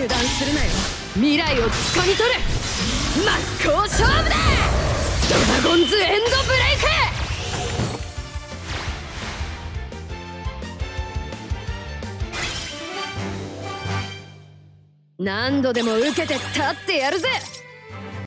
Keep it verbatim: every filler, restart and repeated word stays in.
油断するなよ。未来をつかみ取る。真っ向勝負だ。ドラゴンズエンドブレイク。何度でも受けて立ってやるぜ。